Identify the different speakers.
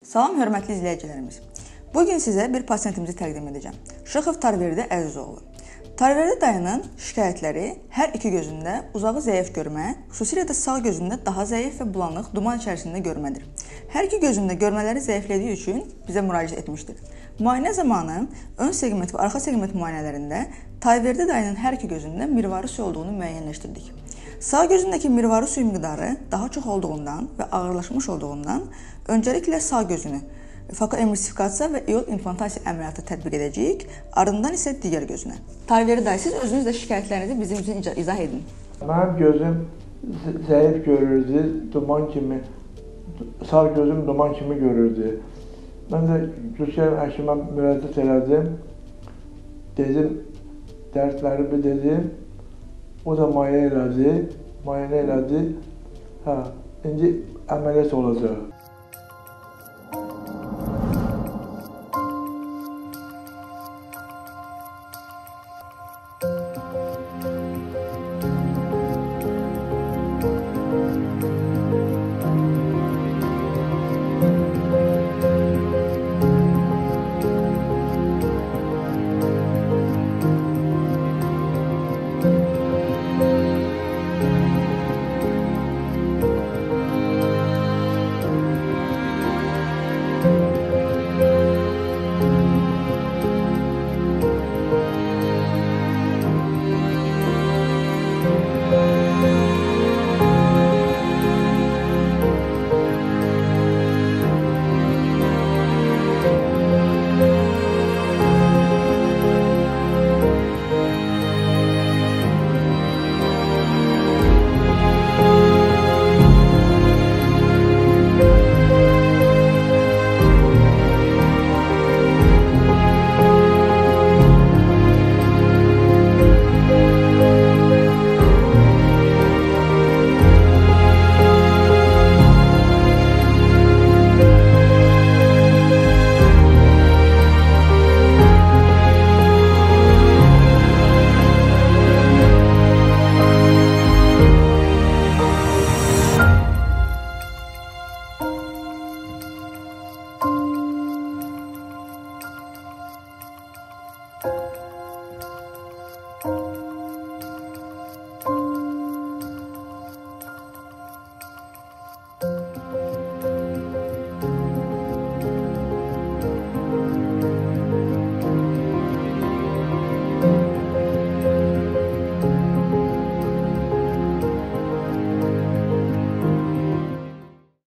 Speaker 1: Salam, hörmətli izləyicilərimiz. Bugün sizə bir pasiyentimizi təqdim edəcəm. Şıxov Tarverdi Əzizoğlu. Tarverdi dayının şikayətləri hər iki gözündə uzağı zəif görmə, xüsusilə də sağ gözündə daha zəif və bulanıq, duman içərisində görmədir. Hər iki gözündə görmələri zəiflədiyi üçün bizə müraciət etmişdir. Müayinə zamanı ön segment və arxa segment müayinələrində Tarverdi dayının hər iki gözündə mirvari su olduğunu müəyyənləşdirdik. Sağ gözündəki mirvari suyu miqdarı daha çox olduğundan və ağırlaşmış olduğundan öncəliklə sağ gözünü fokoemulsifikasiya və iod implantasiya əməliyyatı tətbiq edəcəyik, ardından isə digər gözünə. Tarverdi dayı, siz özünüz də şikayətlərinizi bizim üçün izah edin.
Speaker 2: Mənim gözüm zəif görürdü, duman kimi, sağ gözüm duman kimi görürdü. Mən də Gülşən həkimə müraciət elədim, dedim, dərdlərimi dedim, o da müayinə elədi, indi əməliyyat olacaq.